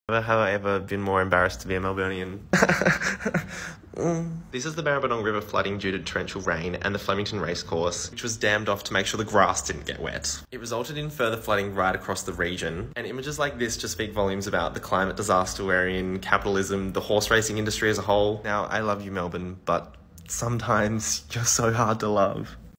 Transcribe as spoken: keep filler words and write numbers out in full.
Never have I ever been more embarrassed to be a Melburnian. Mm. This is the Maribyrnong River flooding due to torrential rain and the Flemington racecourse, which was dammed off to make sure the grass didn't get wet. It resulted in further flooding right across the region, and images like this just speak volumes about the climate disaster we're in, capitalism, the horse racing industry as a whole. Now, I love you, Melbourne, but sometimes you're so hard to love.